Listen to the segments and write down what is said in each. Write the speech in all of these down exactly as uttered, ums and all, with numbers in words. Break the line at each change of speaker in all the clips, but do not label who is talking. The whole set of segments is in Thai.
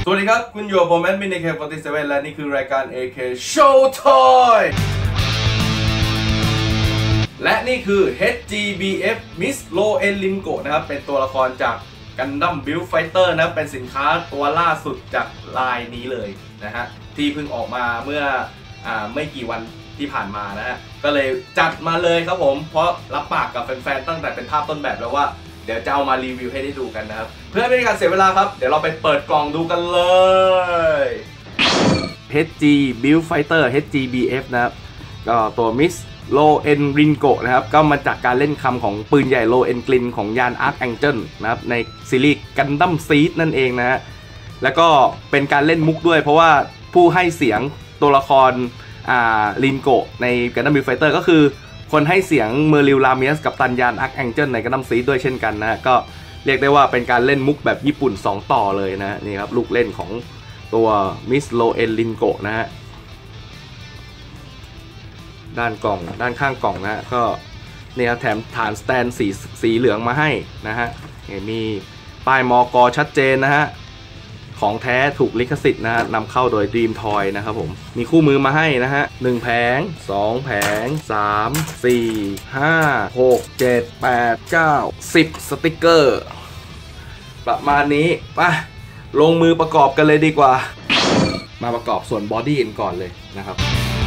สวัสดีครับคุณอยู่กับผมแอดมิน เอ เค สี่สิบเจ็ด และนี่คือรายการ เอ เค Show Toy และนี่คือ เอช จี บี เอฟ Miss Loen Ringo นะครับเป็นตัวละครจาก Gundam Build Fighter นะเป็นสินค้าตัวล่าสุดจากลายนี้เลยนะฮะที่เพิ่งออกมาเมื่ออ่าไม่กี่วันที่ผ่านมานะฮะก็เลยจัดมาเลยครับผมเพราะรับปากกับแฟนๆตั้งแต่เป็นภาพต้นแบบแล้วว่าเดี๋ยวจะเอามารีวิวให้ได้ดูกันนะครับเพื่อไม่ให้การเสียเวลาครับเดี๋ยวเราไปเปิดกล่องดูกันเลย เอช จี Build Fighter เอช จี บี เอฟ นะครับก็ตัว Miss Loen Ringo นะครับก็มาจากการเล่นคำของปืนใหญ่ Loen Grin ของยาน Archangel นะครับในซีรีส์ Gundam Seed นั่นเองนะฮะแล้วก็เป็นการเล่นมุกด้วยเพราะว่าผู้ให้เสียงตัวละครอ่า Ringo ใน Gundam Build Fighter ก็คือคนให้เสียงเมอริล ลาเมียสกับตันยาน Archangel ใน Gundam Seed ด้วยเช่นกันนะก็เรียกได้ว่าเป็นการเล่นมุกแบบญี่ปุ่นสองต่อเลยนะนี่ครับลูกเล่นของตัว Miss Loen Ringo นะฮะด้านกล่องด้านข้างกล่องนะก็นี่ครับแถมฐานสแตนสีสีเหลืองมาให้นะฮะมีป้ายมก.ชัดเจนนะฮะของแท้ถูกลิขสิทธิ์นะฮะนำเข้าโดย Dream Toy นะครับผมมีคู่มือมาให้นะฮะหนึ่งแผงสองแผงสาม สี่ ห้า หก เจ็ด แปด เก้า สิบสติกเกอร์ประมาณนี้มาลงมือประกอบกันเลยดีกว่ามาประกอบส่วนบอดี้กันก่อนเลยนะครับ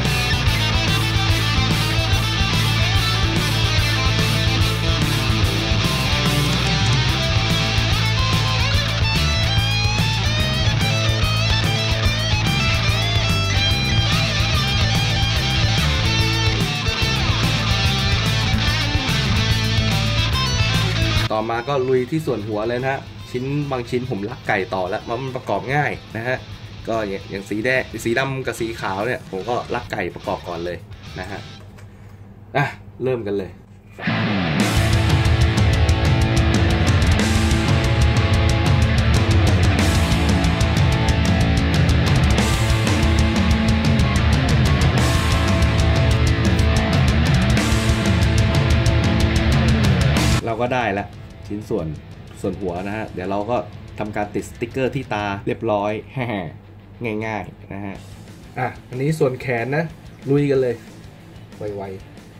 ต่อมาก็ลุยที่ส่วนหัวเลยนะฮะชิ้นบางชิ้นผมลักไก่ต่อแล้วมันประกอบง่ายนะฮะก็อย่างสีแดงสีดำกับสีขาวเนี่ยผมก็ลักไก่ประกอบก่อนเลยนะฮะอ่ะเริ่มกันเลยเราก็ได้แล้วชิ้นส่วนส่วนหัวนะฮะเดี๋ยวเราก็ทำการติดสติ๊กเกอร์ที่ตาเรียบร้อยง่ายๆนะฮะอ่ะอันนี้ส่วนแขนนะลุยกันเลยไวๆไป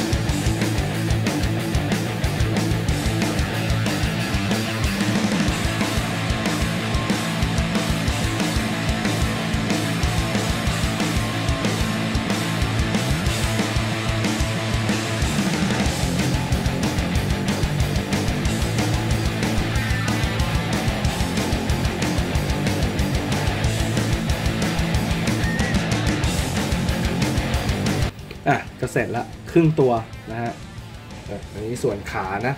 อ่ะก็เสร็จละครึ่งตัวนะฮะอันนี้ส่วนขานะ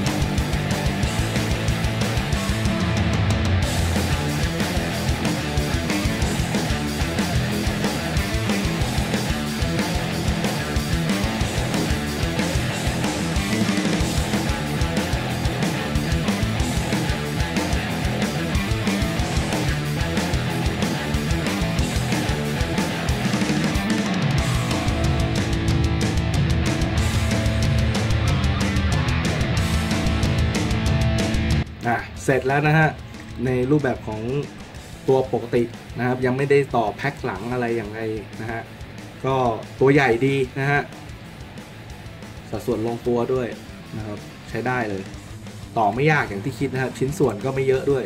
อ่ะเสร็จแล้วนะฮะในรูปแบบของตัวปกตินะครับยังไม่ได้ต่อแพ็คหลังอะไรอย่างไรนะฮะก็ตัวใหญ่ดีนะฮะสัดส่วนลงตัวด้วยนะครับใช้ได้เลยต่อไม่ยากอย่างที่คิดนะครับชิ้นส่วนก็ไม่เยอะด้วย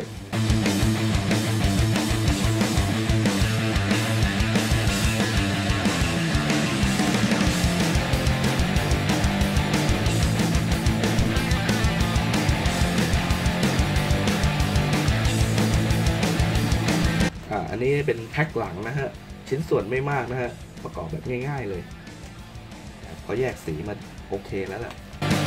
อันนี้เป็นแพ็คหลังนะฮะชิ้นส่วนไม่มากนะฮะประกอบแบบง่ายๆเลยพอแยกสีมาโอเคแล้วแหละ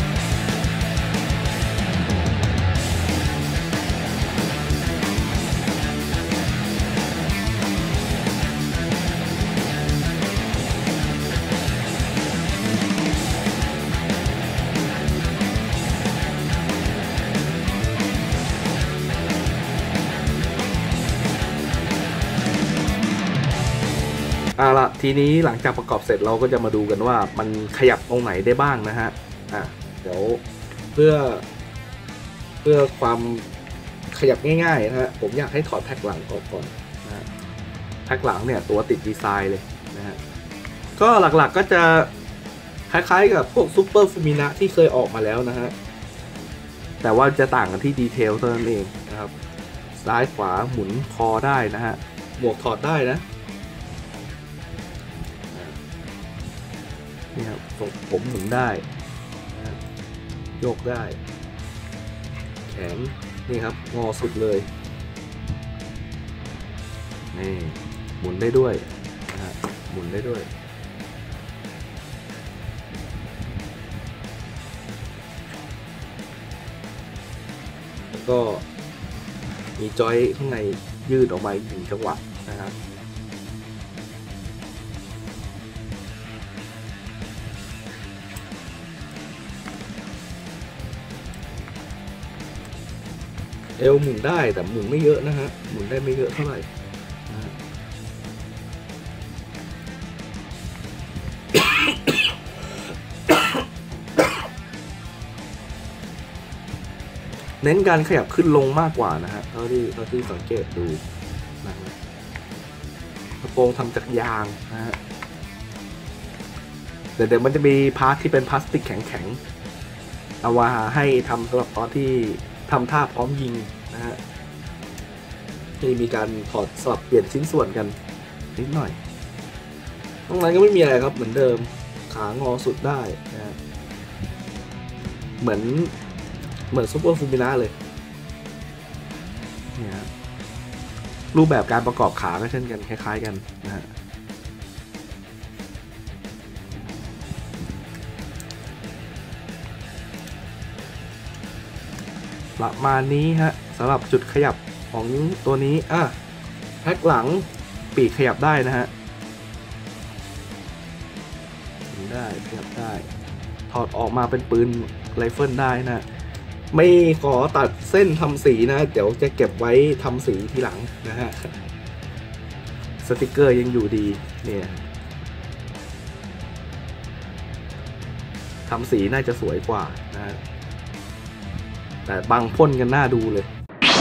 อ่ะละทีนี้หลังจากประกอบเสร็จเราก็จะมาดูกันว่ามันขยับตรงไหนได้บ้างนะฮะอ่ะเดี๋ยวเพื่อเพื่อความขขยับง่ายๆนะฮะผมอยากให้ถอดแพ็คหลังออกก่อนนะฮะแพ็คหลังเนี่ยตัวติดดีไซน์เลยนะฮะก็หลักๆก็จะคล้ายๆกับพวกซูเปอร์ฟูมินะที่เคยออกมาแล้วนะฮะแต่ว่าจะต่างกันที่ดีเทลเท่านั้นเองนะครับซ้ายขวาหมุนคอได้นะฮะหมวกถอดได้นะนี่ครับผมหมุนได้นะโยกได้แขนนี่ครับงอสุดเลยนี่หมุนได้ด้วยนะฮะหมุนได้ด้วยแล้วก็มีจอยข้างในยืดออกมาอีกหนึ่งจังหวะนะครับเอวหมุนได้แต่หมุนไม่เยอะนะฮะหมุนได้ไม่เยอะเท่าไหร่เน้นการขยับขึ้นลงมากกว่านะฮะเท่าที่เท่าที่สังเกตดูนะฮะกระโปรงทำจากยางนะฮะเดี๋ยวเดี๋ยวมันจะมีพาร์ทที่เป็นพลาสติกแข็งๆเอาไว้ให้ทำสำหรับตอนที่ทำท่าพร้อมยิงนะฮะที่มีการถอดสลับเปลี่ยนชิ้นส่วนกันนิดหน่อยตรงนั้นก็ไม่มีอะไรครับเหมือนเดิมขางอสุดได้นะฮะเหมือนเหมือนซูเปอร์ฟูมินะเลยเนี่ยรูปแบบการประกอบขาก็เช่นกันคล้ายๆกันนะฮะประมาณนี้ฮะสำหรับจุดขยับของตัวนี้อ่ะแพ็คหลังปีกขยับได้นะฮะได้ขยับได้ถอดออกมาเป็นปืนไรเฟิลได้นะไม่ขอตัดเส้นทำสีนะเดี๋ยวจะเก็บไว้ทำสีทีหลังนะฮะสติกเกอร์ยังอยู่ดีเนี่ยทำสีน่าจะสวยกว่านะฮะแต่บางพ่นกันน่าดูเลย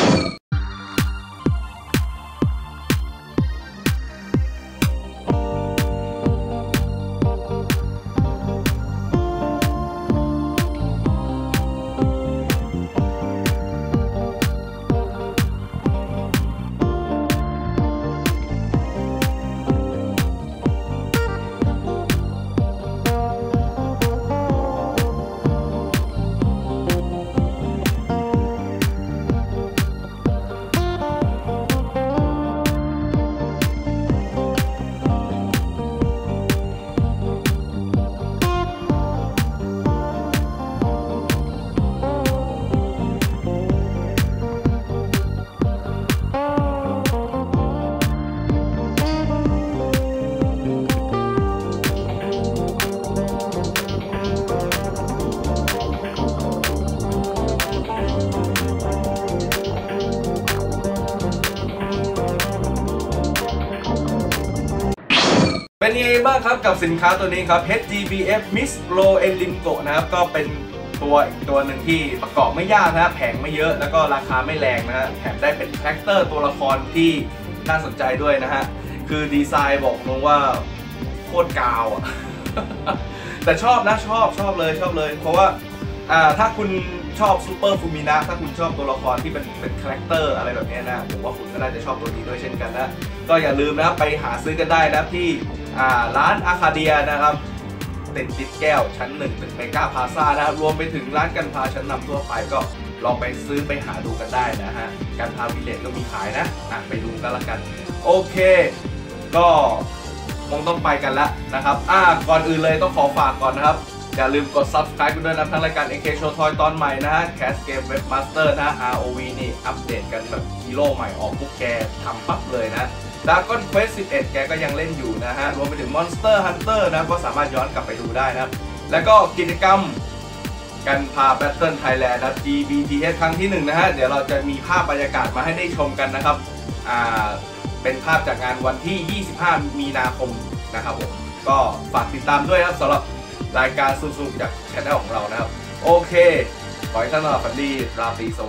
เป็นยังไงบ้างครับกับสินค้าตัวนี้ครับ เอช จี บี เอฟ Miss Low End Ringo นะครับก็เป็นตัวอีกตัวหนึ่งที่ประกอบไม่ยากนะแผงไม่เยอะแล้วก็ราคาไม่แรงนะฮะแถมได้เป็นคาแรคเตอร์ตัวละครที่น่าสนใจด้วยนะฮะคือดีไซน์บอกตรงว่าโคตรกาวอ่ะ แต่ชอบนะชอบชอบเลยชอบเลยเพราะว่าอ่าถ้าคุณชอบซูเปอร์ฟูมินะถ้าคุณชอบตัวละครที่เป็นเป็นคาแรคเตอร์อะไรแบบนี้นะผมว่าคุณก็น่าจะชอบตัวนี้ด้วยเช่นกันนะก็อย่าลืมนะครับไปหาซื้อกันได้นะที่อ่าร้านอาคาเดียนะครับติดติดแก้วชั้นหนึ่งตึกเมกาพาซ่านะครับรวมไปถึงร้านกันพาชั้นนำทั่วไปก็ลองไปซื้อไปหาดูกันได้นะฮะกันพาวิลเลจก็มีขายนะอ่ะไปดูกันละกันโอเคก็คงต้องไปกันแล้วนะครับอ่าก่อนอื่นเลยต้องขอฝากก่อนนะครับอย่าลืมกด ซับสไครบ์ กันด้วยนะทั้งรายการ เอ เค Show Toy ตอนใหม่นะฮะ Cast Game Webmaster นะ อาร์ โอ วี นี่อัปเดตกันแบบฮีโร่ใหม่ออกปุ๊บแกทำปั๊บเลยนะ Dragon Quest สิบเอ็ดแกก็ยังเล่นอยู่นะฮะรวมไปถึง Monster Hunter นะก็สามารถย้อนกลับไปดูได้นะครับแล้วก็กิจกรรมกันพา Battle Thailand นะ จี บี ที เอส ครั้งที่หนึ่งนะฮะเดี๋ยวเราจะมีภาพบรรยากาศมาให้ได้ชมกันนะครับอ่าเป็นภาพจากงานวันที่ยี่สิบห้ามีนาคมนะครับผมก็ฝากติดตามด้วยครับสำหรับรายการซูซูจากช่องของเรานะครับโอเคขอให้ท่านนอนฝันดีราตรีสวัสดิ์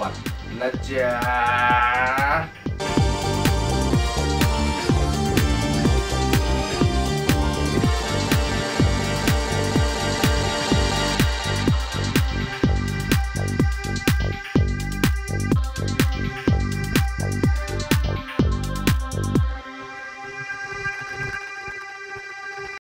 นะจ๊ะ